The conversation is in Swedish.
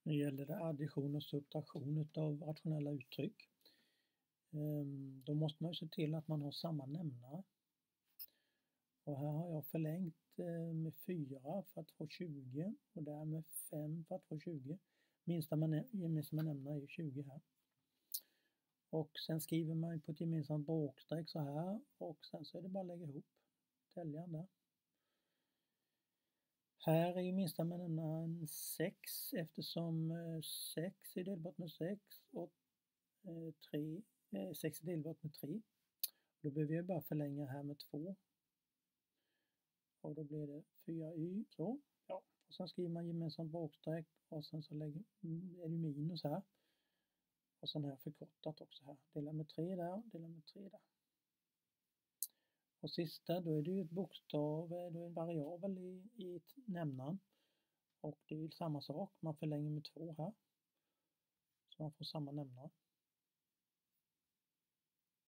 Nu gäller det addition och subtraktion av rationella uttryck. Då måste man ju se till att man har samma nämnare. Och här har jag förlängt med 4 för att få 20 och där med 5 för att få 20. Gemensamma nämnare är ju 20 här. Och sen skriver man på ett gemensamt bråkstreck så här och sen så är det bara att lägga ihop täljaren där. Här är ju minsta nämnaren 6 eftersom 6 är delbart med 6 och 6 är delbart med 3. Då behöver jag bara förlänga här med 2. Och då blir det 4y så. Ja. Och sen skriver man gemensamt bråkstreck och sen så är det minus här. Och sen har jag förkortat också här. Dela med 3 där, dela med 3 där. Och sista, då är det ju ett bokstav, då är en variabel i nämnaren. Och det är ju samma sak, man förlänger med 2 här. Så man får samma nämnare.